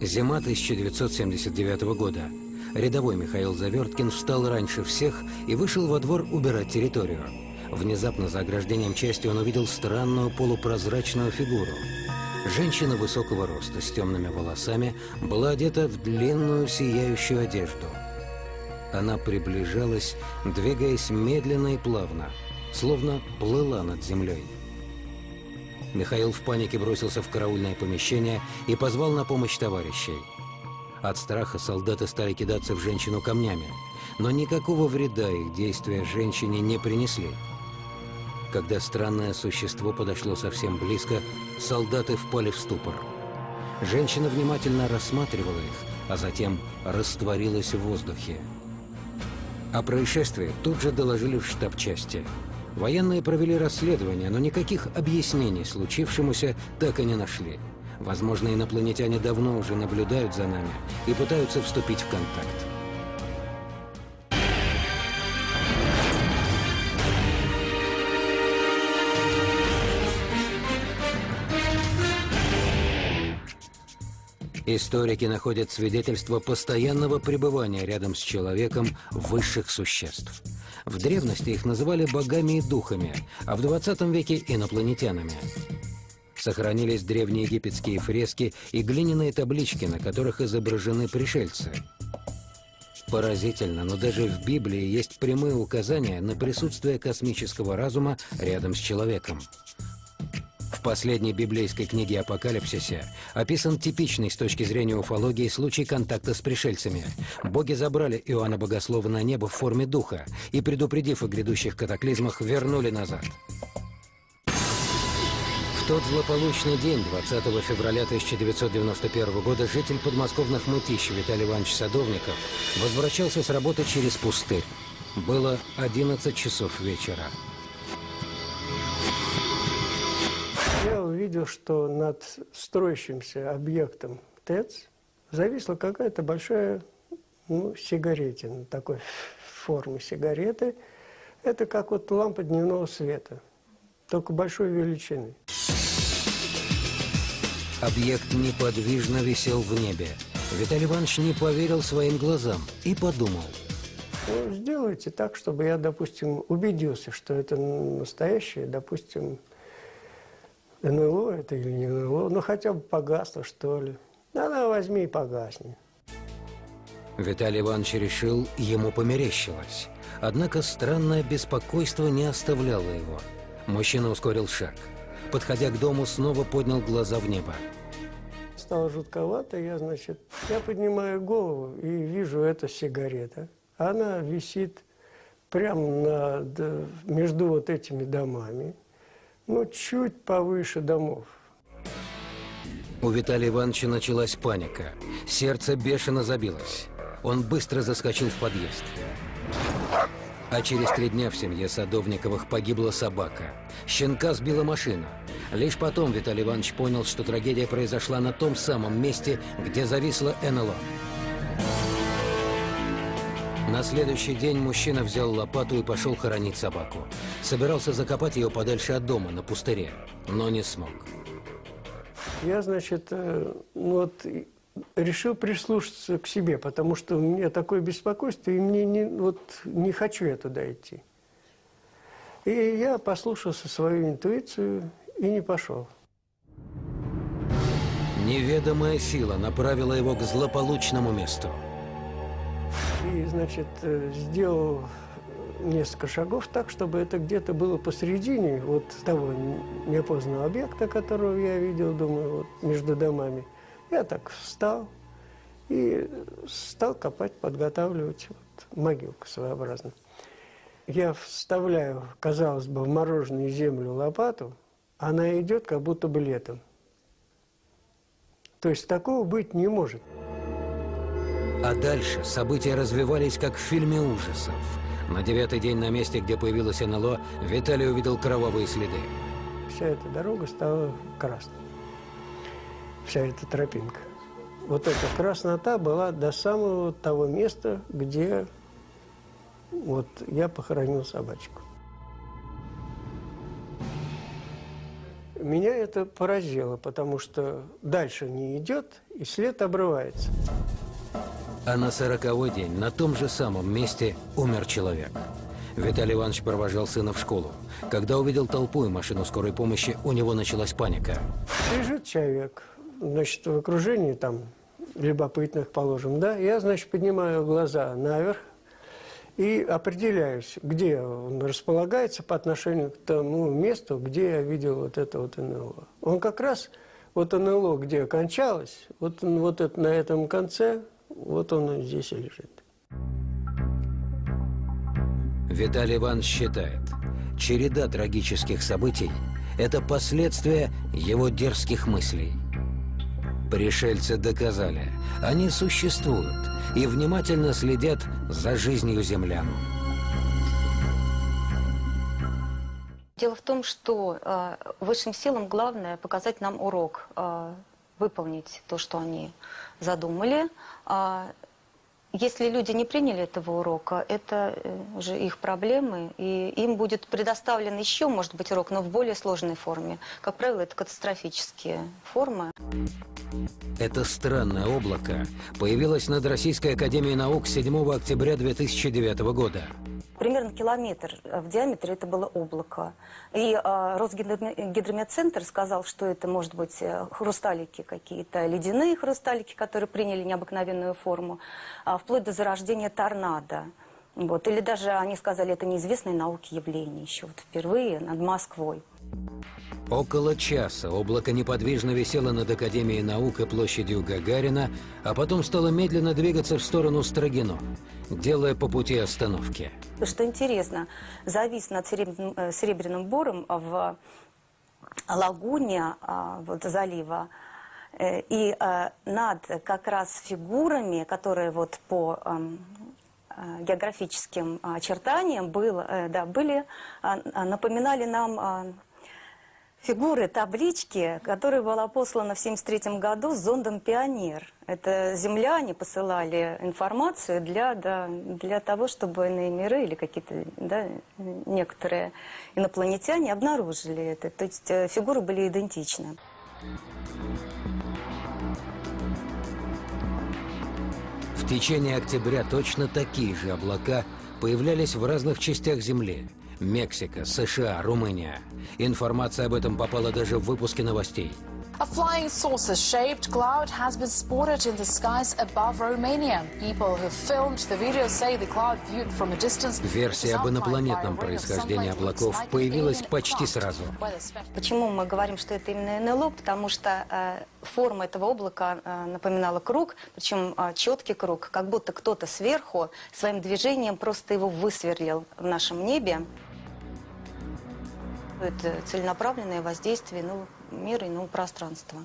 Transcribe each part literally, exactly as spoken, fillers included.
Зима тысяча девятьсот семьдесят девятого года. Рядовой Михаил Заверткин встал раньше всех и вышел во двор убирать территорию. Внезапно за ограждением части он увидел странную полупрозрачную фигуру. Женщина высокого роста с темными волосами была одета в длинную сияющую одежду. Она приближалась, двигаясь медленно и плавно, словно плыла над землей. Михаил в панике бросился в караульное помещение и позвал на помощь товарищей. От страха солдаты стали кидаться в женщину камнями, но никакого вреда их действия женщине не принесли. Когда странное существо подошло совсем близко, солдаты впали в ступор. Женщина внимательно рассматривала их, а затем растворилась в воздухе. О происшествии тут же доложили в штаб части. Военные провели расследование, но никаких объяснений случившемуся так и не нашли. Возможно, инопланетяне давно уже наблюдают за нами и пытаются вступить в контакт. Историки находят свидетельства постоянного пребывания рядом с человеком высших существ. В древности их называли богами и духами, а в двадцатом веке – инопланетянами. Сохранились древние египетские фрески и глиняные таблички, на которых изображены пришельцы. Поразительно, но даже в Библии есть прямые указания на присутствие космического разума рядом с человеком. В последней библейской книге «Апокалипсисе» описан типичный с точки зрения уфологии случай контакта с пришельцами. Боги забрали Иоанна Богослова на небо в форме духа и, предупредив о грядущих катаклизмах, вернули назад. В тот злополучный день, двадцатого февраля тысяча девятьсот девяносто первого года, житель подмосковных Мытищ Виталий Иванович Садовников возвращался с работы через пустырь. Было одиннадцать часов вечера. Я увидел, что над строящимся объектом ТЭЦ зависла какая-то большая, ну, сигаретина, такой формы сигареты. Это как вот лампа дневного света, только большой величины. Объект неподвижно висел в небе. Виталий Иванович не поверил своим глазам и подумал. Ну, сделайте так, чтобы я, допустим, убедился, что это настоящее, допустим, эн эл о это или не эн эл о, ну хотя бы погасло, что ли. Да, да, возьми и погасни. Виталий Иванович решил, ему померещилось. Однако странное беспокойство не оставляло его. Мужчина ускорил шаг. Подходя к дому, снова поднял глаза в небо. Стало жутковато, я, значит, я поднимаю голову и вижу, это сигарета. Она висит прямо над, между вот этими домами. Ну, чуть повыше домов. У Виталия Ивановича началась паника. Сердце бешено забилось. Он быстро заскочил в подъезд. А через три дня в семье Садовниковых погибла собака. Щенка сбила машина. Лишь потом Виталий Иванович понял, что трагедия произошла на том самом месте, где зависла эн эл о. На следующий день мужчина взял лопату и пошел хоронить собаку. Собирался закопать ее подальше от дома, на пустыре, но не смог. Я, значит, ну вот, решил прислушаться к себе, потому что у меня такое беспокойство, и мне не, вот, не хочу я туда идти. И я послушался свою интуицию и не пошел. Неведомая сила направила его к злополучному месту. И, значит, сделал несколько шагов так, чтобы это где-то было посередине вот того неопознанного объекта, которого я видел, думаю, вот между домами. Я так встал и стал копать, подготавливать вот, могилку своеобразно. Я вставляю, казалось бы, в мороженую землю лопату, она идет как будто бы летом. То есть такого быть не может. А дальше события развивались, как в фильме ужасов. На девятый день на месте, где появилась эн эл о, Виталий увидел кровавые следы. Вся эта дорога стала красной. Вся эта тропинка. Вот эта краснота была до самого того места, где вот я похоронил собачку. меня это поразило, потому что дальше не идет, и след обрывается. А на сороковой день на том же самом месте умер человек. Виталий Иванович провожал сына в школу. Когда увидел толпу и машину скорой помощи, у него началась паника. Лежит человек, значит, в окружении там любопытных, положим, да. Я, значит, поднимаю глаза наверх и определяюсь, где он располагается по отношению к тому месту, где я видел вот это вот эн эл о. Он как раз, вот эн эл о, где кончалось, вот, вот это, на этом конце, вот он здесь и лежит. Виталий Иванович считает, череда трагических событий – это последствия его дерзких мыслей. Пришельцы доказали, они существуют и внимательно следят за жизнью землян. Дело в том, что э, высшим силам главное показать нам урок, э, выполнить то, что они задумали. Э, Если люди не приняли этого урока, это уже их проблемы, и им будет предоставлен еще, может быть, урок, но в более сложной форме. Как правило, это катастрофические формы. Это странное облако появилось над Российской академией наук седьмого октября две тысячи девятого года. Примерно километр в диаметре это было облако. И э, Росгидрометцентр сказал, что это, может быть, хрусталики какие-то, ледяные хрусталики, которые приняли необыкновенную форму, э, вплоть до зарождения торнадо. Вот. Или даже они сказали, это неизвестное науке явление еще вот впервые над Москвой. Около часа облако неподвижно висело над Академией наук и площадью Гагарина, а потом стало медленно двигаться в сторону Строгино, делая по пути остановки. Что интересно, завис над Серебряным, Серебряным Бором в лагуне вот, залива, и над как раз фигурами, которые вот по географическим очертаниям был, да, были, напоминали нам фигуры, таблички, которые была послана в семьдесят третьем году с зондом «Пионер». Это земляне посылали информацию для, да, для того, чтобы иные миры или какие-то, да, некоторые инопланетяне обнаружили это. То есть фигуры были идентичны. В течение октября точно такие же облака появлялись в разных частях Земли. Мексика, США, Румыния. Информация об этом попала даже в выпуске новостей. A flying saucer-shaped cloud has been spotted in the skies above Romania. People who filmed the video say the cloud viewed from a distance. Версия об инопланетном происхождении облаков появилась почти сразу. Почему мы говорим, что это именно эн эл о? Потому что э, форма этого облака э, напоминала круг, причем э, четкий круг, как будто кто-то сверху своим движением просто его высверлил в нашем небе. Это целенаправленное воздействие ну, мира и ну, пространства.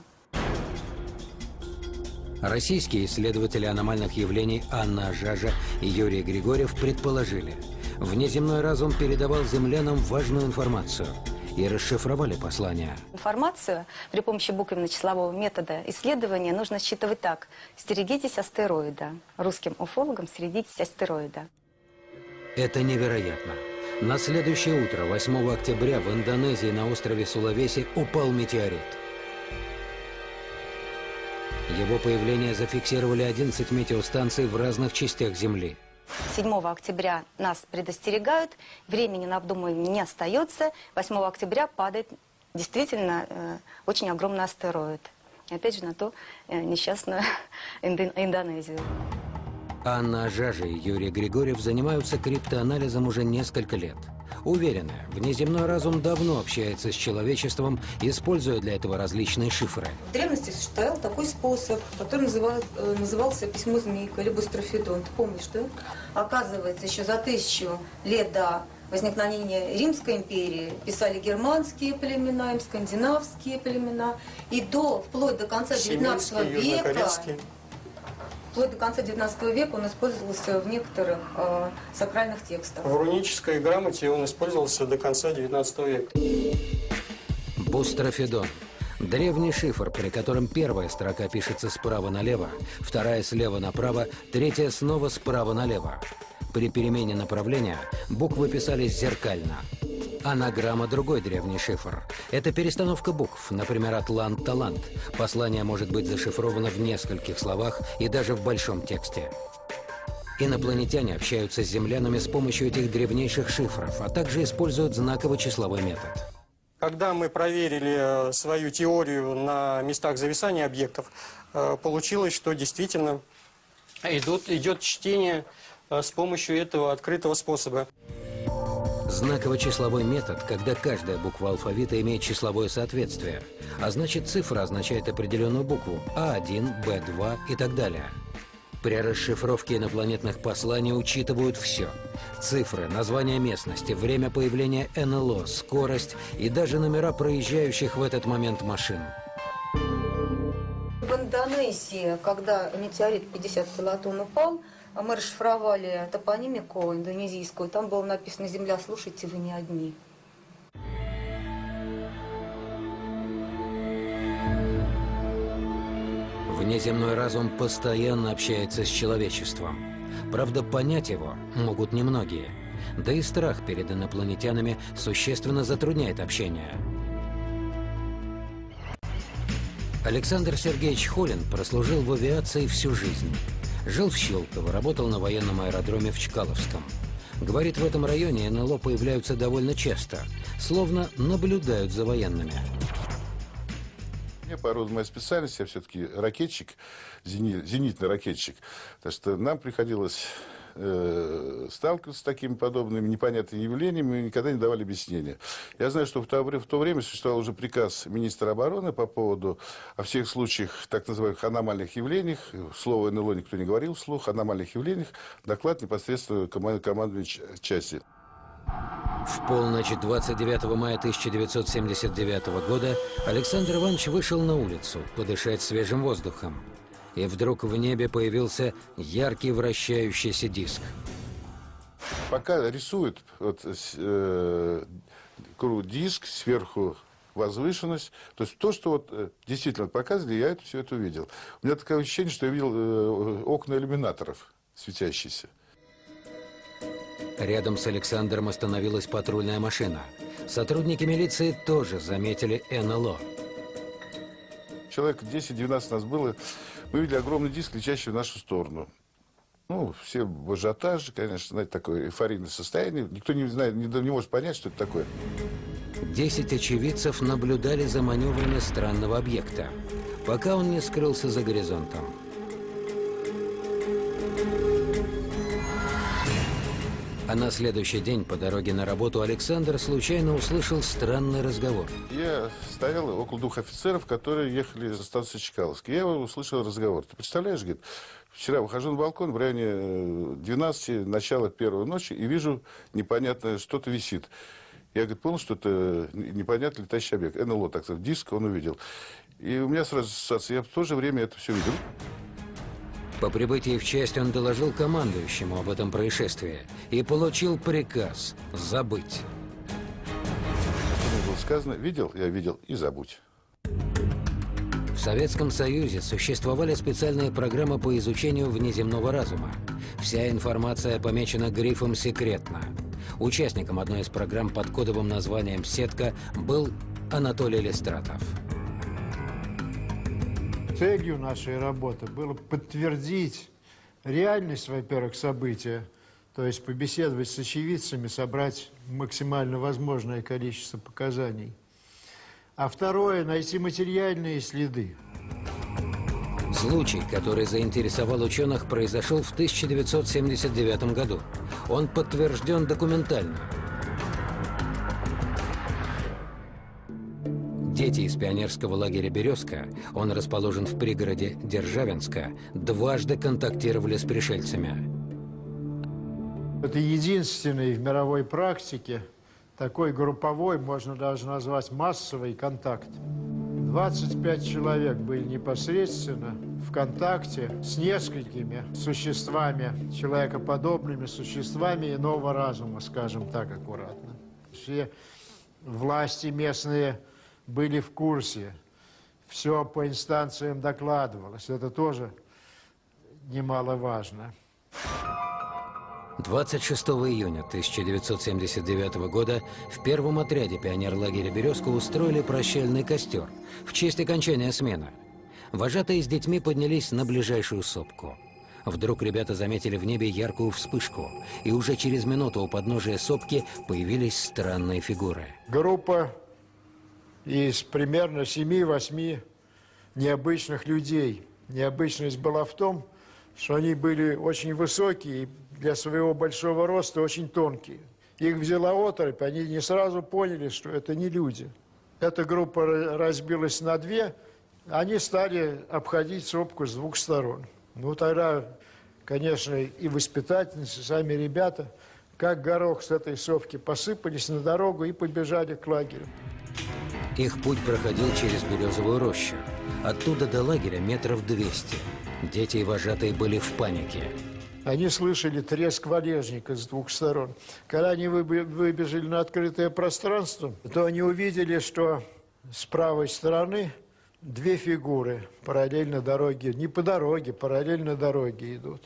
Российские исследователи аномальных явлений Анна Жажа и Юрий Григорьев предположили, внеземной разум передавал землянам важную информацию и расшифровали послание. Информацию при помощи буквенно-числового метода исследования нужно считывать так. «Стерегитесь астероида». Русским уфологам «стерегитесь астероида». Это невероятно. На следующее утро, восьмого октября, в Индонезии на острове Сулавеси упал метеорит. Его появление зафиксировали одиннадцать метеостанций в разных частях Земли. седьмого октября нас предостерегают, времени на обдумывание не остается. восьмого октября падает действительно э, очень огромный астероид. И опять же на ту э, несчастную Индо Индонезию. Анна Жажа и Юрий Григорьев занимаются криптоанализом уже несколько лет. Уверены, внеземной разум давно общается с человечеством, используя для этого различные шифры. В древности существовал такой способ, который называл, назывался письмо змейка, либо строфидон. Ты помнишь, да? Оказывается, еще за тысячу лет до возникновения Римской империи писали германские племена, скандинавские племена. И до, вплоть до конца девятнадцатого века... Вплоть до конца девятнадцатого века он использовался в некоторых э, сакральных текстах. В рунической грамоте он использовался до конца девятнадцатого века. Бустрофидон. Древний шифр, при котором первая строка пишется справа налево, вторая слева направо, третья снова справа налево. При перемене направления буквы писались зеркально. Анаграмма – другой древний шифр. Это перестановка букв, например, «Атлант-талант». Послание может быть зашифровано в нескольких словах и даже в большом тексте. Инопланетяне общаются с землянами с помощью этих древнейших шифров, а также используют знаково-числовой метод. Когда мы проверили свою теорию на местах зависания объектов, получилось, что действительно идут, идет чтение с помощью этого открытого способа. Знаково-числовой метод, когда каждая буква алфавита имеет числовое соответствие, а значит цифра означает определенную букву А один, Б два и так далее. При расшифровке инопланетных посланий учитывают все. Цифры, название местности, время появления эн эл о, скорость и даже номера проезжающих в этот момент машин. В Индонезии, когда метеорит пятьдесят килотонн упал, мы расшифровали топонимику индонезийскую. Там было написано «Земля, слушайте, вы не одни». Внеземной разум постоянно общается с человечеством. Правда, понять его могут немногие. Да и страх перед инопланетянами существенно затрудняет общение. Александр Сергеевич Холин прослужил в авиации всю жизнь. Жил в Щелково, работал на военном аэродроме в Чкаловском. Говорит, в этом районе эн эл о появляются довольно часто, словно наблюдают за военными. Я по роду моей специальности, я все-таки ракетчик, зени, зенитный ракетчик. Так что нам приходилось э, сталкиваться с такими подобными непонятными явлениями, и никогда не давали объяснения. Я знаю, что в то, в то время существовал уже приказ министра обороны по поводу о всех случаях так называемых аномальных явлениях. Слово эн эл о никто не говорил вслух. Аномальных явлениях доклад непосредственно командующей части. В полночь двадцать девятого мая тысяча девятьсот семьдесят девятого года Александр Иванович вышел на улицу подышать свежим воздухом. И вдруг в небе появился яркий вращающийся диск. Пока рисуют вот, э, диск, сверху возвышенность, то есть то, что вот, э, действительно показывали, я это, все это увидел. У меня такое ощущение, что я видел э, окна иллюминаторов светящиеся. Рядом с Александром остановилась патрульная машина. Сотрудники милиции тоже заметили эн эл о. Человек десять-двенадцать нас было. Мы видели огромный диск, летящий в нашу сторону. Ну, все в ажиотаже, конечно, знаете, такое эйфорийное состояние. Никто не знает, не, не может понять, что это такое. Десять очевидцев наблюдали за маневрами странного объекта, пока он не скрылся за горизонтом. А на следующий день по дороге на работу Александр случайно услышал странный разговор. Я стоял около двух офицеров, которые ехали за станцию Чкаловской. Я услышал разговор. Ты представляешь, говорит, вчера выхожу на балкон в районе двенадцати, начала первой ночи, и вижу непонятное, что-то висит. Я, говорит, понял, что это непонятный летающий объект. эн эл о, так сказать, диск он увидел. И у меня сразу ассоциация, я в то же время это все видел. По прибытии в часть он доложил командующему об этом происшествии и получил приказ забыть. Что мне было сказано, видел, я видел, и забудь. В Советском Союзе существовали специальные программы по изучению внеземного разума. Вся информация помечена грифом «Секретно». Участником одной из программ под кодовым названием «Сетка» был Анатолий Листратов. Целью нашей работы было подтвердить реальность, во-первых, события, то есть побеседовать с очевидцами, собрать максимально возможное количество показаний. А второе – найти материальные следы. Случай, который заинтересовал ученых, произошел в тысяча девятьсот семьдесят девятом году. Он подтвержден документально. Дети из пионерского лагеря «Березка», он расположен в пригороде Державинска, дважды контактировали с пришельцами. Это единственный в мировой практике такой групповой, можно даже назвать массовый контакт. двадцать пять человек были непосредственно в контакте с несколькими существами, человекоподобными существами иного разума, скажем так аккуратно. Все власти местные были в курсе, все по инстанциям докладывалось, это тоже немаловажно. двадцать шестого июня тысяча девятьсот семьдесят девятого года в первом отряде пионерлагеря «Березка» устроили прощальный костер в честь окончания смены. Вожатые с детьми поднялись на ближайшую сопку. Вдруг ребята заметили в небе яркую вспышку, и уже через минуту у подножия сопки появились странные фигуры. Группа из примерно семи-восьми необычных людей. Необычность была в том, что они были очень высокие и для своего большого роста очень тонкие. Их взяла оторопь, они не сразу поняли, что это не люди. Эта группа разбилась на две, они стали обходить сопку с двух сторон. Ну, тогда, конечно, и воспитательницы, сами ребята, как горох с этой сопки, посыпались на дорогу и побежали к лагерю. Их путь проходил через березовую рощу. Оттуда до лагеря метров двести. Дети и вожатые были в панике. Они слышали треск валежника с двух сторон. Когда они выбежали на открытое пространство, то они увидели, что с правой стороны две фигуры параллельно дороге, не по дороге, параллельно дороге идут.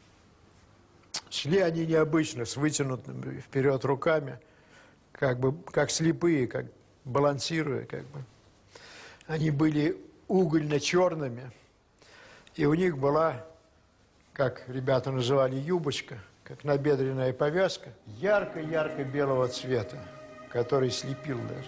Шли они необычно, с вытянутыми вперед руками, как бы как слепые, как балансируя, как бы. Они были угольно-черными, и у них была, как ребята называли, юбочка, как набедренная повязка, ярко-ярко белого цвета, который слепил даже.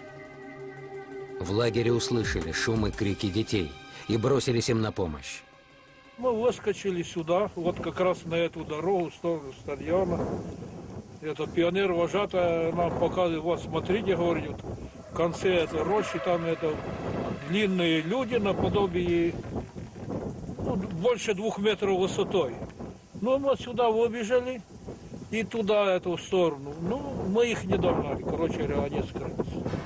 В лагере услышали шум и крики детей и бросились им на помощь. Мы выскочили сюда, вот как раз на эту дорогу, в сторону стадиона. Этот пионер-вожатый нам показывает, вот смотрите, говорит, в конце этой рощи там это длинные люди наподобие, ну, больше двух метров высотой. Ну, мы сюда выбежали и туда, эту сторону. Ну, мы их не догнали, короче говоря, они скрылись.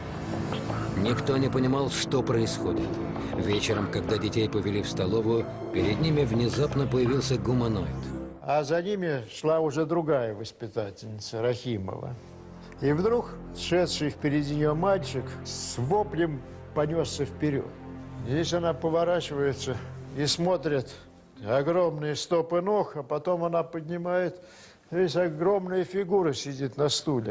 Никто не понимал, что происходит. Вечером, когда детей повели в столовую, перед ними внезапно появился гуманоид. А за ними шла уже другая воспитательница, Рахимова. И вдруг шедший впереди нее мальчик с воплем понесся вперед. Здесь она поворачивается и смотрит огромные стопы ног, а потом она поднимает, здесь огромная фигура сидит на стуле.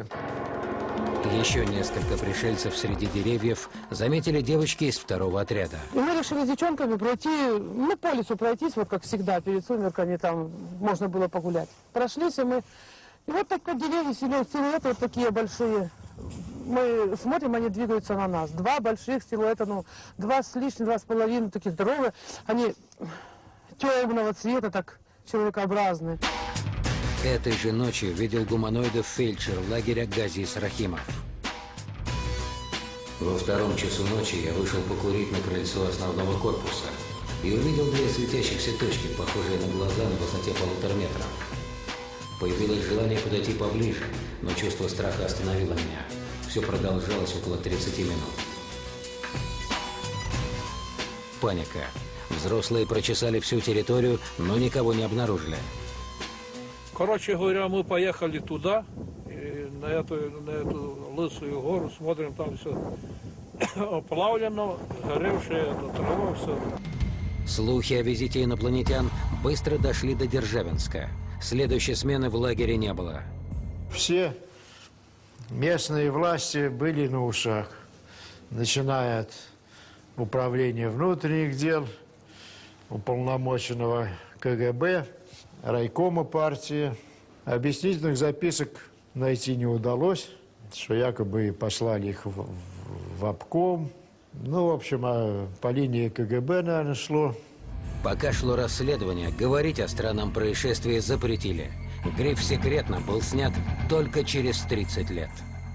Еще несколько пришельцев среди деревьев заметили девочки из второго отряда. И мы решили с девчонками пройти, ну, по лесу пройтись, вот как всегда, перед сумерками там можно было погулять. Прошлись, и мы, и вот так как деревья, силуэты вот такие большие. Мы смотрим, они двигаются на нас. Два больших силуэта, ну, два с лишним, два с половиной, такие здоровые. Они темного цвета, так человекообразные. Этой же ночью видел гуманоидов фельдшер лагеря Газис Рахимов. Во втором часу ночи я вышел покурить на крыльцо основного корпуса и увидел две светящихся точки, похожие на глаза на высоте полутора метров. Появилось желание подойти поближе, но чувство страха остановило меня. Все продолжалось около тридцати минут. Паника. Взрослые прочесали всю территорию, но никого не обнаружили. Короче говоря, мы поехали туда, и на, эту, на эту лысую гору, смотрим, там все оплавлено, горевшая трава, все. Слухи о визите инопланетян быстро дошли до Державинска. Следующей смены в лагере не было. Все местные власти были на ушах, начиная от управления внутренних дел, уполномоченного ка гэ бэ, райкома партии. Объяснительных записок найти не удалось, что якобы послали их в, в обком. Ну, в общем, а по линии ка гэ бэ, наверное, шло. Пока шло расследование, говорить о странном происшествии запретили. Гриф «Секретно» был снят только через тридцать лет.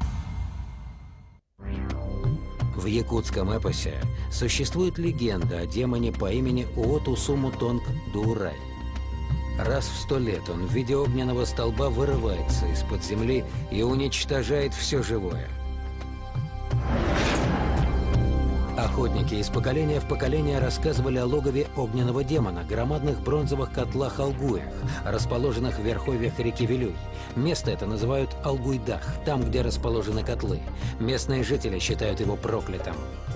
В якутском эпосе существует легенда о демоне по имени Уоту-Суму-Тонг Дуурай. Раз в сто лет он в виде огненного столба вырывается из-под земли и уничтожает все живое. Охотники из поколения в поколение рассказывали о логове огненного демона, громадных бронзовых котлах-алгуях, расположенных в верховьях реки Вилюй. Место это называют Алгуйдах, там, где расположены котлы. Местные жители считают его проклятым.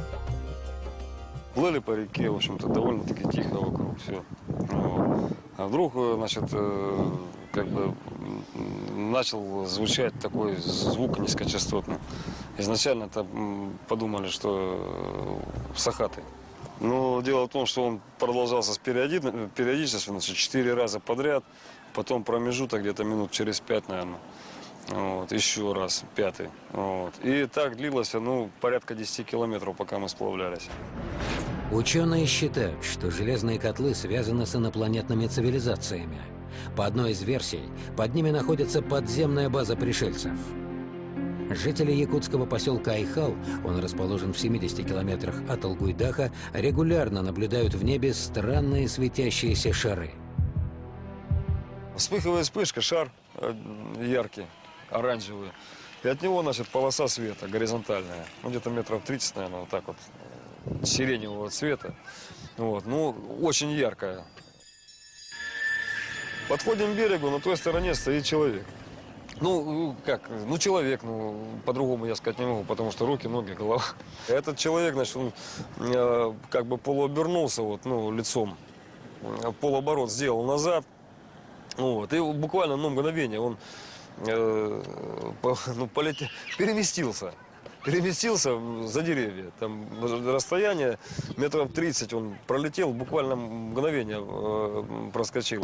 Плыли по реке, в общем-то, довольно-таки тихо вокруг все. А вдруг, значит, как бы начал звучать такой звук низкочастотный. Изначально это подумали, что сахаты. Но дело в том, что он продолжался с периодичностью, значит, четыре раза подряд, потом промежуток где-то минут через пять, наверное. Вот, еще раз, пятый. Вот. И так длилось, ну, порядка десяти километров, пока мы сплавлялись. Ученые считают, что железные котлы связаны с инопланетными цивилизациями. По одной из версий, под ними находится подземная база пришельцев. Жители якутского поселка Айхал, он расположен в семидесяти километрах от Алгуйдаха, регулярно наблюдают в небе странные светящиеся шары. Вспыхивает вспышка, шар яркий, оранжевый. И от него, значит, полоса света горизонтальная. Ну, где-то метров тридцать, наверное, вот так вот, сиреневого цвета. Вот, ну, очень яркая. Подходим к берегу, на той стороне стоит человек. Ну, как, ну, человек, ну, по-другому я сказать не могу, потому что руки, ноги, голова. Этот человек, значит, он э, как бы полуобернулся, вот, ну, лицом, полуоборот сделал назад, вот, и буквально, ну, мгновение он, э, по, ну, полетел, переместился, переместился за деревья, там, расстояние метров тридцать он пролетел, буквально мгновение э, проскочил.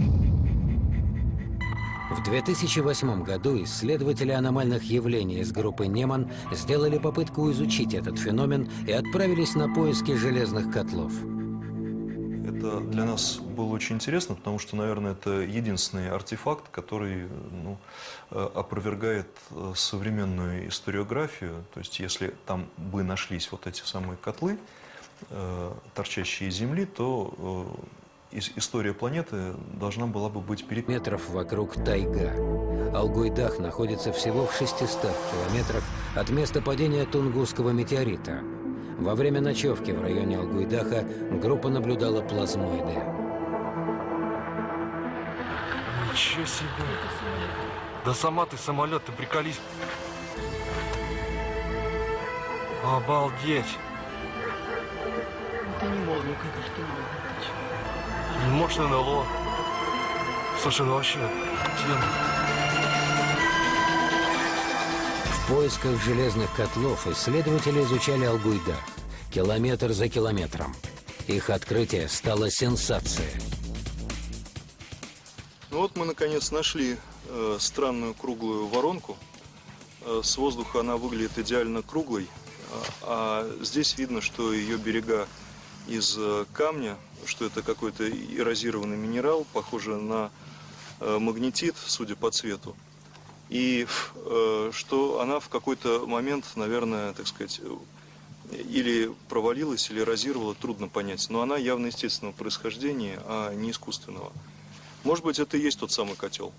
В две тысячи восьмом году исследователи аномальных явлений из группы Неман сделали попытку изучить этот феномен и отправились на поиски железных котлов. Это для нас было очень интересно, потому что, наверное, это единственный артефакт, который, ну, опровергает современную историографию. То есть, если там бы нашлись вот эти самые котлы, торчащие из земли, то история планеты должна была бы быть переписана. Метров вокруг тайга. Алгуйдах находится всего в шестистах километрах от места падения Тунгусского метеорита. Во время ночевки в районе Алгуйдаха группа наблюдала плазмоиды. Ничего себе! Да сама ты самолет, ты приколись! Обалдеть! Это не может быть, это не может быть. Мощный эн эл о. Слушай, ну вообще, тема. В поисках железных котлов исследователи изучали Алгуйдах километр за километром. Их открытие стало сенсацией. Ну вот мы наконец нашли э, странную круглую воронку. Э, с воздуха она выглядит идеально круглой, а, а здесь видно, что ее берега из э, камня, что это какой-то эрозированный минерал, похоже на э, магнетит, судя по цвету. И э, что она в какой-то момент, наверное, так сказать, или провалилась, или эрозировала, трудно понять. Но она явно естественного происхождения, а не искусственного. Может быть, это и есть тот самый котел.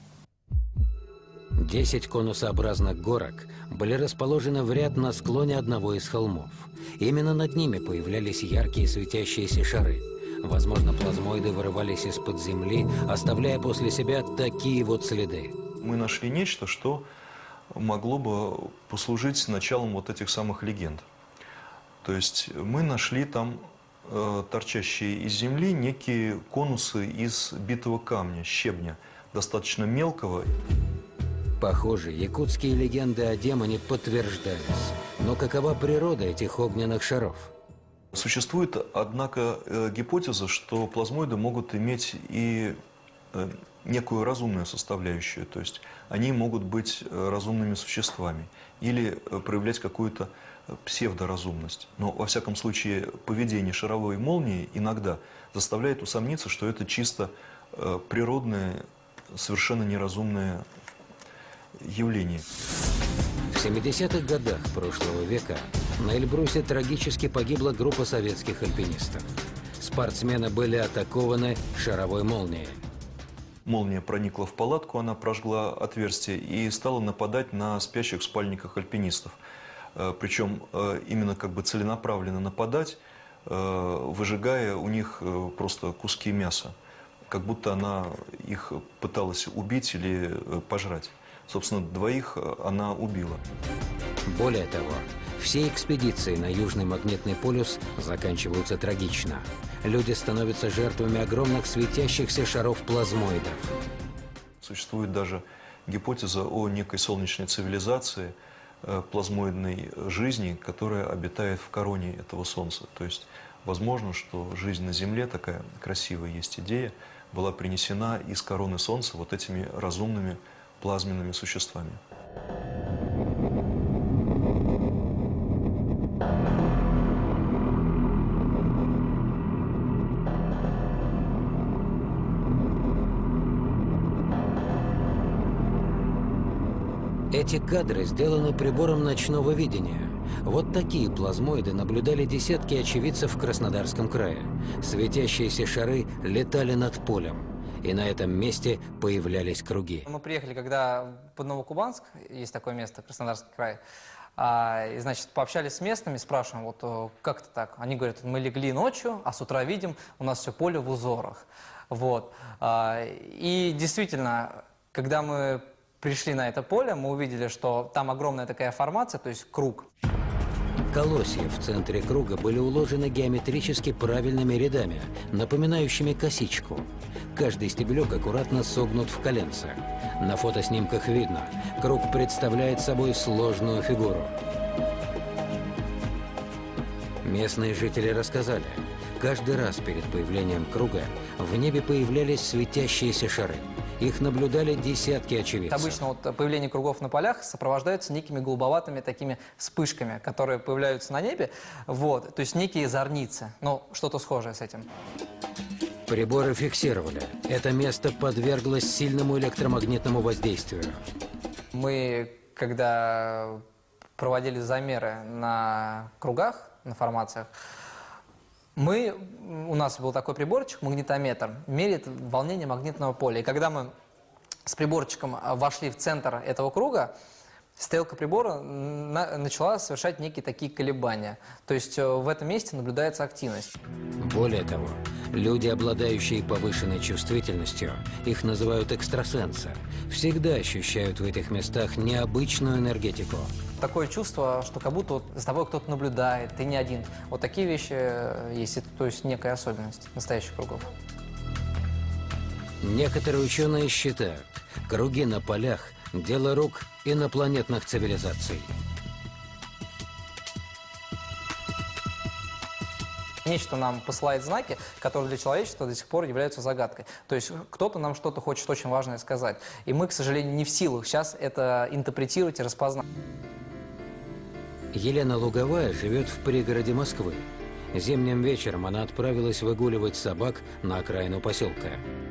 Десять конусообразных горок были расположены в ряд на склоне одного из холмов. Именно над ними появлялись яркие светящиеся шары. Возможно, плазмоиды вырывались из-под земли, оставляя после себя такие вот следы. Мы нашли нечто, что могло бы послужить началом вот этих самых легенд. То есть мы нашли там э, торчащие из земли некие конусы из битого камня, щебня, достаточно мелкого. Похоже, якутские легенды о демоне подтверждались. Но какова природа этих огненных шаров? Существует, однако, э, гипотеза, что плазмоиды могут иметь и э, некую разумную составляющую, то есть они могут быть э, разумными существами или э, проявлять какую-то псевдоразумность. Но, во всяком случае, поведение шаровой молнии иногда заставляет усомниться, что это чисто э, природное, совершенно неразумное явление. В семидесятых годах прошлого века на Эльбрусе трагически погибла группа советских альпинистов. Спортсмены были атакованы шаровой молнией. Молния проникла в палатку, она прожгла отверстие и стала нападать на спящих в спальниках альпинистов. Причем именно как бы целенаправленно нападать, выжигая у них просто куски мяса. Как будто она их пыталась убить или пожрать. Собственно, двоих она убила. Более того, все экспедиции на Южный магнитный полюс заканчиваются трагично. Люди становятся жертвами огромных светящихся шаров плазмоидов. Существует даже гипотеза о некой солнечной цивилизации, плазмоидной жизни, которая обитает в короне этого Солнца. То есть возможно, что жизнь на Земле, такая красивая есть идея, была принесена из короны Солнца вот этими разумными плазменными существами. Эти кадры сделаны прибором ночного видения. Вот такие плазмоиды наблюдали десятки очевидцев в Краснодарском крае. Светящиеся шары летали над полем, и на этом месте появлялись круги. Мы приехали, когда под Новокубанск, есть такое место, Краснодарский край, а, и, значит, пообщались с местными, спрашиваем, вот как это так? Они говорят, мы легли ночью, а с утра видим, у нас все поле в узорах. Вот. А, и действительно, когда мы пришли на это поле, мы увидели, что там огромная такая формация, то есть круг. Колосья в центре круга были уложены геометрически правильными рядами, напоминающими косичку. Каждый стебелек аккуратно согнут в коленце. На фотоснимках видно, круг представляет собой сложную фигуру. Местные жители рассказали, каждый раз перед появлением круга в небе появлялись светящиеся шары. Их наблюдали десятки очевидцев. Обычно вот появление кругов на полях сопровождается некими голубоватыми такими вспышками, которые появляются на небе. Вот, то есть некие зорницы, ну, что-то схожее с этим. Приборы фиксировали. Это место подверглось сильному электромагнитному воздействию. Мы, когда проводили замеры на кругах, на формациях, Мы, у нас был такой приборчик, магнитометр, меряет волнение магнитного поля. И когда мы с приборчиком вошли в центр этого круга, стрелка прибора на, начала совершать некие такие колебания. То есть в этом месте наблюдается активность. Более того, люди, обладающие повышенной чувствительностью, их называют экстрасенсы, всегда ощущают в этих местах необычную энергетику. Такое чувство, что как будто вот за тобой кто-то наблюдает, ты не один. Вот такие вещи есть, это, то есть некая особенность настоящих кругов. Некоторые ученые считают, круги на полях – дело рук инопланетных цивилизаций. Нечто нам посылает знаки, которые для человечества до сих пор являются загадкой. То есть кто-то нам что-то хочет очень важное сказать. И мы, к сожалению, не в силах сейчас это интерпретировать и распознать. Елена Луговая живет в пригороде Москвы. Зимним вечером она отправилась выгуливать собак на окраину поселка.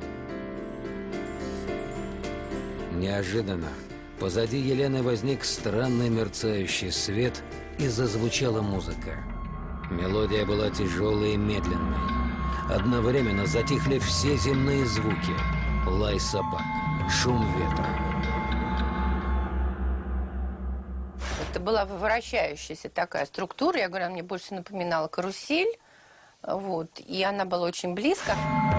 Неожиданно позади Елены возник странный мерцающий свет и зазвучала музыка. Мелодия была тяжелой и медленной. Одновременно затихли все земные звуки. Лай собак, шум ветра. Это была вращающаяся такая структура. Я говорю, она мне больше напоминала карусель. Вот, и она была очень близко.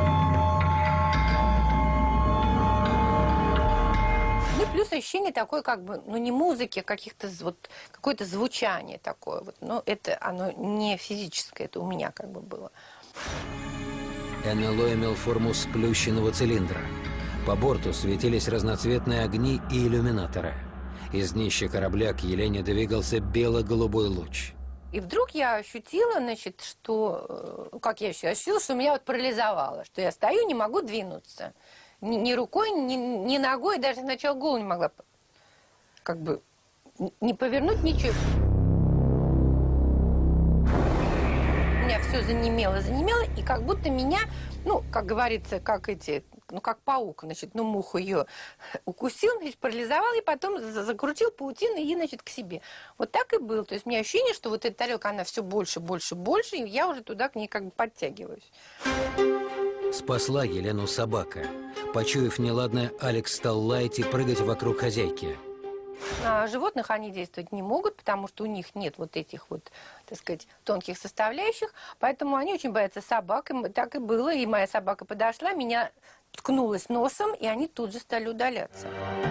Ну, плюс ощущение такое, как бы, ну, не музыки, а каких-то, вот, какое-то звучание такое. Вот. Но это, оно не физическое, это у меня как бы было. эн эл о имел форму сплющенного цилиндра. По борту светились разноцветные огни и иллюминаторы. Из днища корабля к Елене двигался бело-голубой луч. И вдруг я ощутила, значит, что... Как я еще ощутила, что меня вот парализовало. Что я стою, не могу двинуться. Ни, ни рукой, ни, ни ногой, даже сначала голову не могла как бы не повернуть, ничего. У меня все занемело, занемело, и как будто меня, ну, как говорится, как эти... Ну, как паук, значит, ну, муху ее укусил, значит, парализовал, и потом закрутил паутину и, значит, к себе. Вот так и было. То есть у меня ощущение, что вот эта тарелка, она все больше, больше, больше, и я уже туда к ней как бы подтягиваюсь. Спасла Елену собака. Почуяв неладное, Алекс стал лаять и прыгать вокруг хозяйки. На животных они действовать не могут, потому что у них нет вот этих вот, так сказать, тонких составляющих, поэтому они очень боятся собак, и так и было, и моя собака подошла, меня ткнулась носом, и они тут же стали удаляться.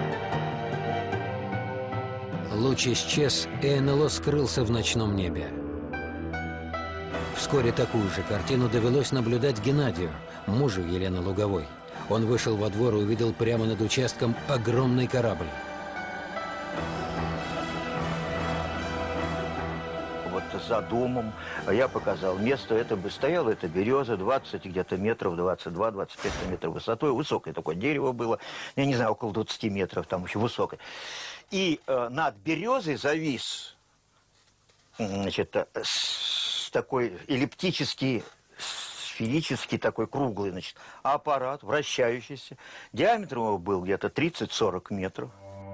Луч исчез, и эн эл о скрылся в ночном небе. Вскоре такую же картину довелось наблюдать Геннадию, мужу Елены Луговой. Он вышел во двор и увидел прямо над участком огромный корабль. Вот за домом я показал место, это бы стояла эта береза, двадцать где-то метров, двадцать два — двадцать пять метров высотой, высокое такое дерево было, я не знаю, около двадцати метров, там еще высокое. И э, над березой завис, значит, с такой эллиптический, сферический такой круглый, значит, аппарат, вращающийся, диаметр его был где-то тридцать-сорок метров.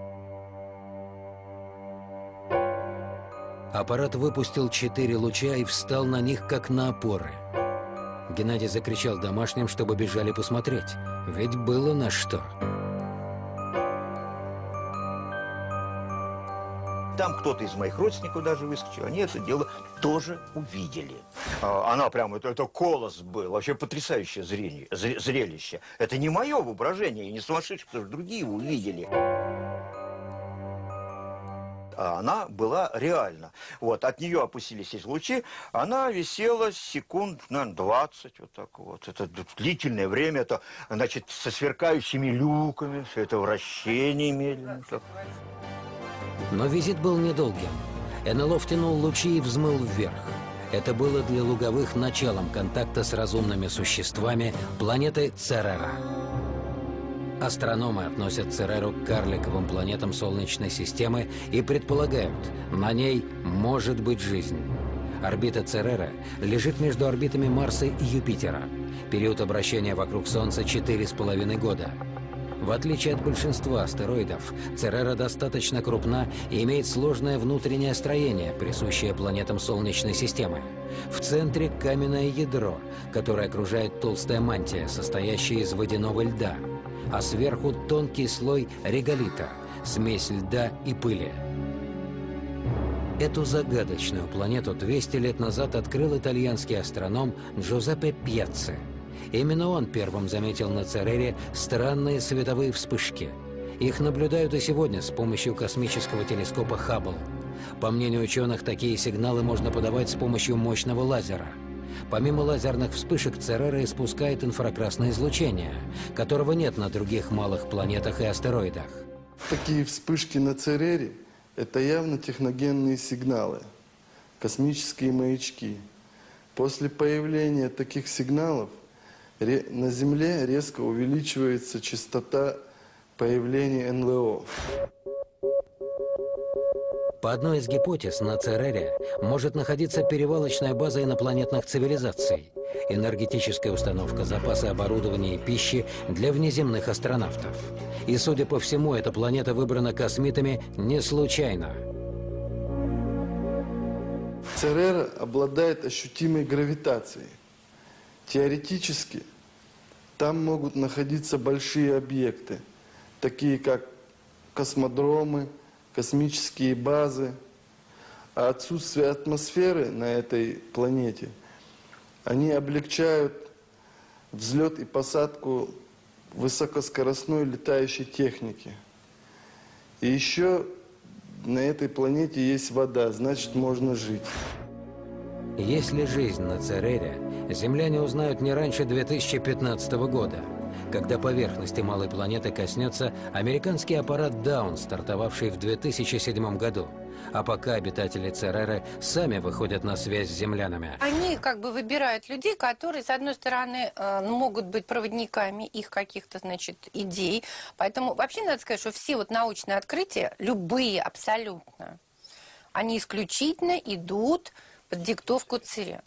Аппарат выпустил четыре луча и встал на них, как на опоры. Геннадий закричал домашним, чтобы бежали посмотреть. Ведь было на что. Там кто-то из моих родственников даже выскочил. Они это дело тоже увидели. А, она прямо, это, это колос был. Вообще потрясающее зрение, зрелище. Это не мое воображение, и не сумасшедшее, потому что другие увидели. Она была реальна. Вот, от нее опустились эти лучи, она висела секунд, наверное, двадцать, вот так вот. Это длительное время, это, значит, со сверкающими люками, все это вращение медленно. Но визит был недолгим. эн эл о втянул лучи и взмыл вверх. Это было для Луговых началом контакта с разумными существами планеты Церера. Астрономы относят Цереру к карликовым планетам Солнечной системы и предполагают, на ней может быть жизнь. Орбита Церера лежит между орбитами Марса и Юпитера. Период обращения вокруг Солнца четыре с половиной года. В отличие от большинства астероидов, Церера достаточно крупна и имеет сложное внутреннее строение, присущее планетам Солнечной системы. В центре каменное ядро, которое окружает толстая мантия, состоящая из водяного льда, а сверху тонкий слой реголита, смесь льда и пыли. Эту загадочную планету двести лет назад открыл итальянский астроном Джузеппе Пьяцци. Именно он первым заметил на Церере странные световые вспышки. Их наблюдают и сегодня с помощью космического телескопа Хаббл. По мнению ученых, такие сигналы можно подавать с помощью мощного лазера. Помимо лазерных вспышек, Церера испускает инфракрасное излучение, которого нет на других малых планетах и астероидах. Такие вспышки на Церере – это явно техногенные сигналы, космические маячки. После появления таких сигналов на Земле резко увеличивается частота появления эн эл о. По одной из гипотез, на Церере может находиться перевалочная база инопланетных цивилизаций, энергетическая установка, запасы оборудования и пищи для внеземных астронавтов. И, судя по всему, эта планета выбрана космитами не случайно. Церера обладает ощутимой гравитацией. Теоретически, там могут находиться большие объекты, такие как космодромы, космические базы. А отсутствие атмосферы на этой планете, они облегчают взлет и посадку высокоскоростной летающей техники. И еще на этой планете есть вода, значит, можно жить. Если жизнь на Церере, земляне узнают не раньше две тысячи пятнадцатого года, когда поверхности малой планеты коснется американский аппарат Даун, стартовавший в две тысячи седьмом году. А пока обитатели Цереры сами выходят на связь с землянами. Они как бы выбирают людей, которые, с одной стороны, могут быть проводниками их каких-то, значит, идей. Поэтому вообще надо сказать, что все вот научные открытия, любые абсолютно, они исключительно идут под диктовку Цереры.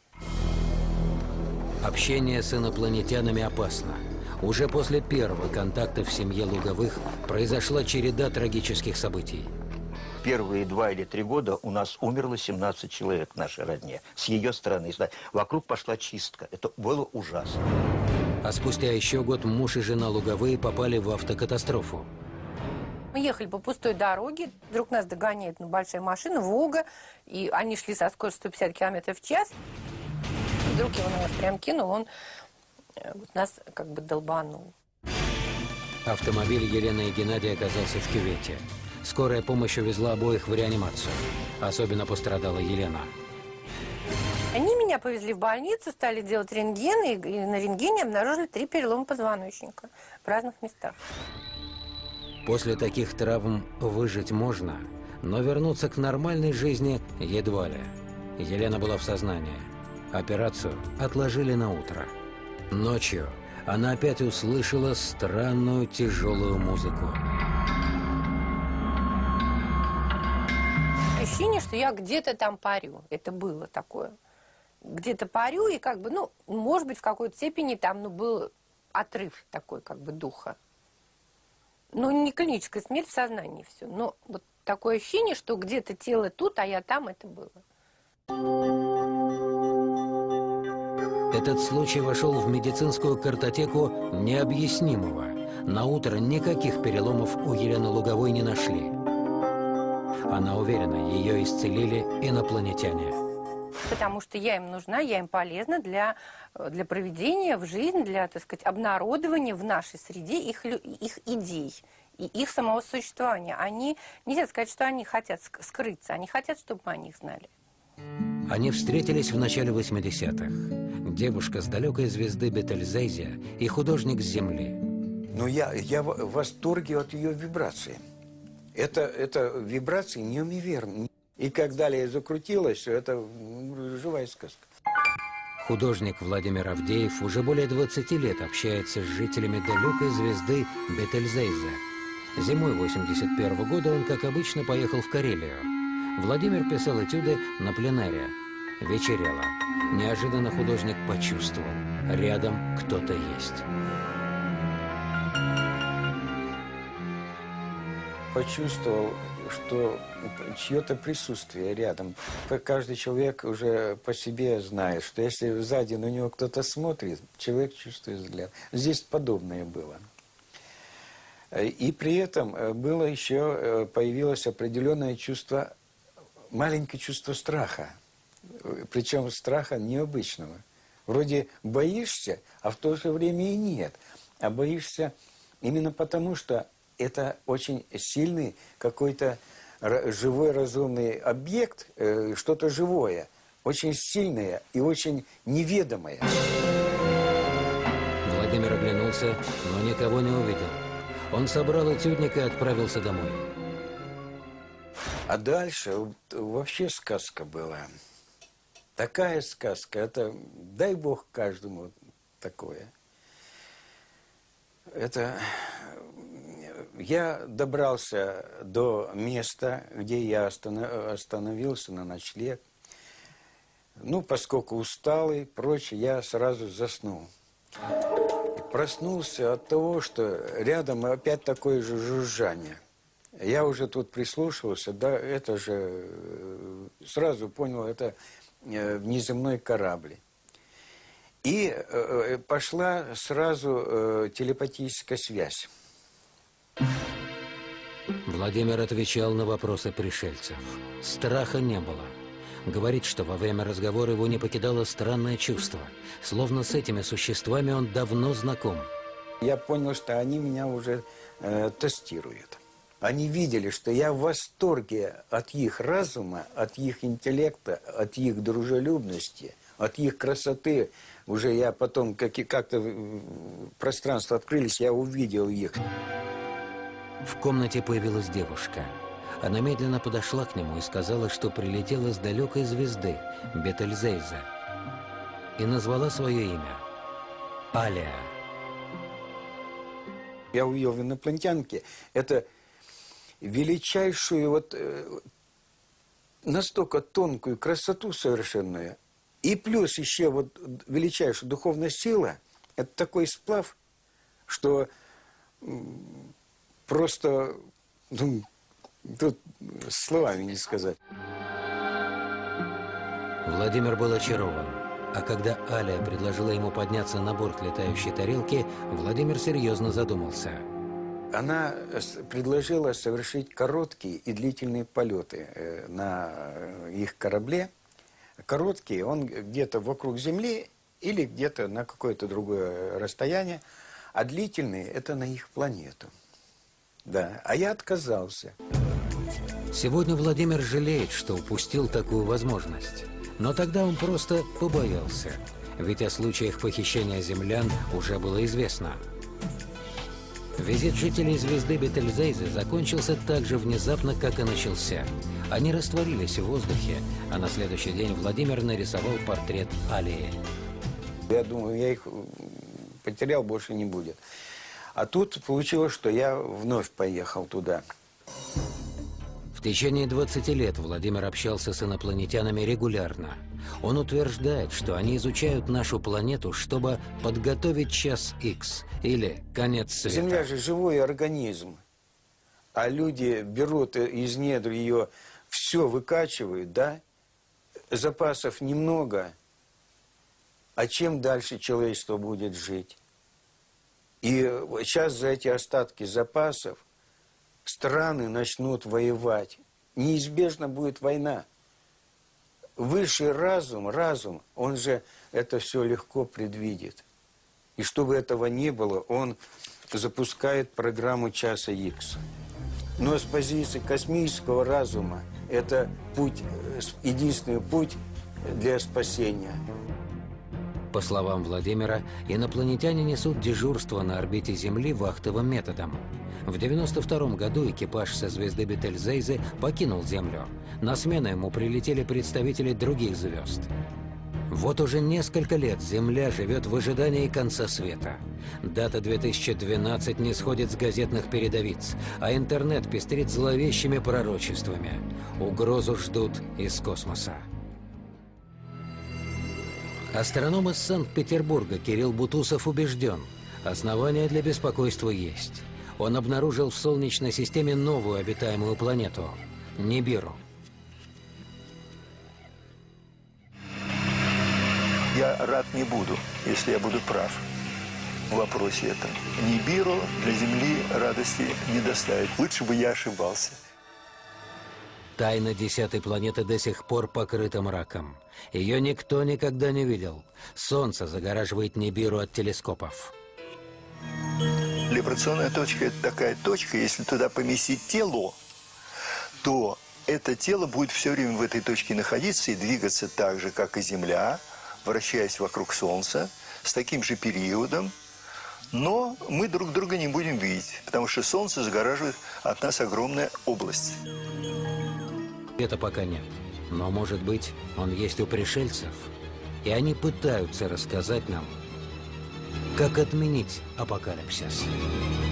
Общение с инопланетянами опасно. Уже после первого контакта в семье Луговых произошла череда трагических событий. Первые два или три года у нас умерло семнадцать человек в нашей родне. С ее стороны. Вокруг пошла чистка. Это было ужасно. А спустя еще год муж и жена Луговые попали в автокатастрофу. Мы ехали по пустой дороге, вдруг нас догоняет ну, большая машина, Волга, и они шли со скоростью сто пятьдесят километров в час. Вдруг его на нас прям кинул, он вот, нас как бы долбанул. Автомобиль Елены и Геннадия оказался в кювете. Скорая помощь увезла обоих в реанимацию. Особенно пострадала Елена. Они меня повезли в больницу, стали делать рентген, и, и на рентгене обнаружили три перелома позвоночника в разных местах. После таких травм выжить можно, но вернуться к нормальной жизни едва ли. Елена была в сознании. Операцию отложили на утро. Ночью она опять услышала странную тяжелую музыку. Ощущение, что я где-то там парю. Это было такое. Где-то парю, и как бы, ну, может быть, в какой-то степени там, ну, был отрыв такой, как бы, духа. Ну, не клиническая смерть, в сознании все. Но вот такое ощущение, что где-то тело тут, а я там, это было. Этот случай вошел в медицинскую картотеку необъяснимого. На утро никаких переломов у Елены Луговой не нашли. Она уверена, ее исцелили инопланетяне. Потому что я им нужна, я им полезна для, для проведения в жизнь, для, так сказать, обнародования в нашей среде их, их идей и их самого существования. Они, нельзя сказать, что они хотят скрыться, они хотят, чтобы мы о них знали. Они встретились в начале восьмидесятых. Девушка с далекой звезды Бетельзейзе и художник с Земли. Но я, я в восторге от ее вибрации. Это, это вибрации неимоверны. И как далее закрутилось, все это живая сказка. Художник Владимир Авдеев уже более двадцати лет общается с жителями далекой звезды Бетельзейзе. Зимой восемьдесят первого года он, как обычно, поехал в Карелию. Владимир писал этюды на пленэре. Вечерело. Неожиданно художник почувствовал, рядом кто-то есть. Почувствовал, что чье-то присутствие рядом. Каждый человек уже по себе знает, что если сзади на него кто-то смотрит, человек чувствует взгляд. Здесь подобное было. И при этом было еще, появилось определенное чувство, маленькое чувство страха. Причем страха необычного. Вроде боишься, а в то же время и нет. А боишься именно потому, что это очень сильный какой-то живой разумный объект, что-то живое, очень сильное и очень неведомое. Владимир оглянулся, но никого не увидел. Он собрал этюдник и отправился домой. А дальше вообще сказка была. Такая сказка, это дай Бог каждому такое. Это... Я добрался до места, где я остановился на ночлег. Ну, поскольку усталый, прочее, я сразу заснул. И проснулся от того, что рядом опять такое же жужжание. Я уже тут прислушивался, да, это же... Сразу понял, это внеземной корабль. И пошла сразу телепатическая связь. Владимир отвечал на вопросы пришельцев. Страха не было. Говорит, что во время разговора его не покидало странное чувство. Словно с этими существами он давно знаком. Я понял, что они меня уже э, тестируют. Они видели, что я в восторге от их разума, от их интеллекта, от их дружелюбности, от их красоты. Уже я потом, как-то пространство открылись, я увидел их. В комнате появилась девушка. Она медленно подошла к нему и сказала, что прилетела с далекой звезды, Бетельзейзе, и назвала свое имя – Алия. Я увидел в инопланетянке это величайшую, вот настолько тонкую красоту совершенную, и плюс еще вот величайшая духовная сила – это такой сплав, что... Просто, ну, тут словами не сказать. Владимир был очарован. А когда Алия предложила ему подняться на борт летающей тарелки, Владимир серьезно задумался. Она предложила совершить короткие и длительные полеты на их корабле. Короткие, он где-то вокруг Земли или где-то на какое-то другое расстояние, а длительные – это на их планету. Да, а я отказался. Сегодня Владимир жалеет, что упустил такую возможность. Но тогда он просто побоялся, ведь о случаях похищения землян уже было известно. Визит жителей звезды Бетельзейзе закончился так же внезапно, как и начался. Они растворились в воздухе, а на следующий день Владимир нарисовал портрет Алии. Я думаю, я их потерял, больше не будет. А тут получилось, что я вновь поехал туда. В течение двадцати лет Владимир общался с инопланетянами регулярно. Он утверждает, что они изучают нашу планету, чтобы подготовить час Икс или конец света. Земля же живой организм, а люди берут из недр ее, все выкачивают, да? Запасов немного, а чем дальше человечество будет жить? И сейчас за эти остатки запасов страны начнут воевать. Неизбежно будет война. Высший разум, разум, он же это все легко предвидит. И чтобы этого не было, он запускает программу часа Икс. Но с позиции космического разума это путь, единственный путь для спасения. По словам Владимира, инопланетяне несут дежурство на орбите Земли вахтовым методом. В девяносто втором году экипаж со звезды Бетельзейзе покинул Землю. На смену ему прилетели представители других звезд. Вот уже несколько лет Земля живет в ожидании конца света. Дата две тысячи двенадцать не сходит с газетных передовиц, а интернет пестрит зловещими пророчествами. Угрозу ждут из космоса. Астроном из Санкт-Петербурга Кирилл Бутусов убежден, основания для беспокойства есть. Он обнаружил в Солнечной системе новую обитаемую планету – Нибиру. Я рад не буду, если я буду прав в вопросе этом. Нибиру для Земли радости не доставит. Лучше бы я ошибался. Тайна десятой планеты до сих пор покрыта мраком. Ее никто никогда не видел. Солнце загораживает Нибиру от телескопов. Либрационная точка – это такая точка, если туда поместить тело, то это тело будет все время в этой точке находиться и двигаться так же, как и Земля, вращаясь вокруг Солнца, с таким же периодом, но мы друг друга не будем видеть, потому что Солнце загораживает от нас огромная область. Это пока нет, но, может быть, он есть у пришельцев, и они пытаются рассказать нам, как отменить апокалипсис.